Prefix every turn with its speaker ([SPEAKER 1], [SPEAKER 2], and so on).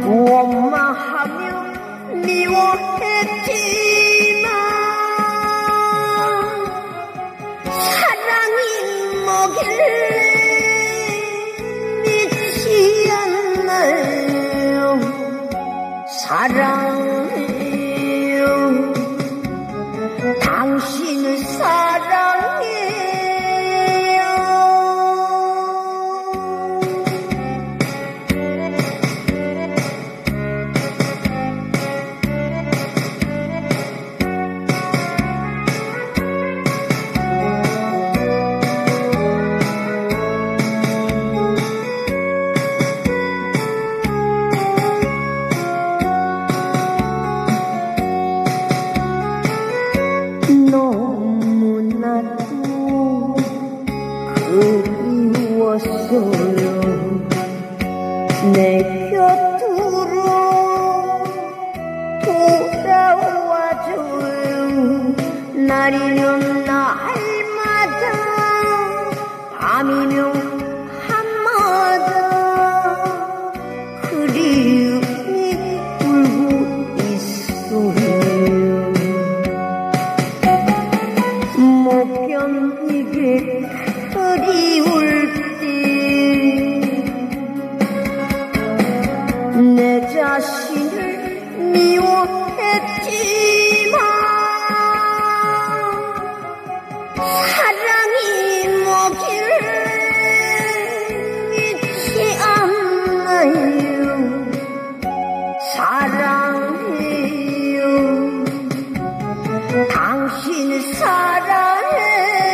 [SPEAKER 1] 원망하며 미워했지만 사랑이 뭐길래 믿지 않나요? 사랑해요. 당신을 사랑해요. 너무나도 그리웠어요. 내 곁으로 돌아와줘요. 날이면 날마다 밤이면 밤마다 그리움이 울고 있어요. 못 견디게 그리울 때 내 자신을 미워했지만 사랑이 뭐길래 믿지 않나요? 사랑해요. 당신을 사랑해.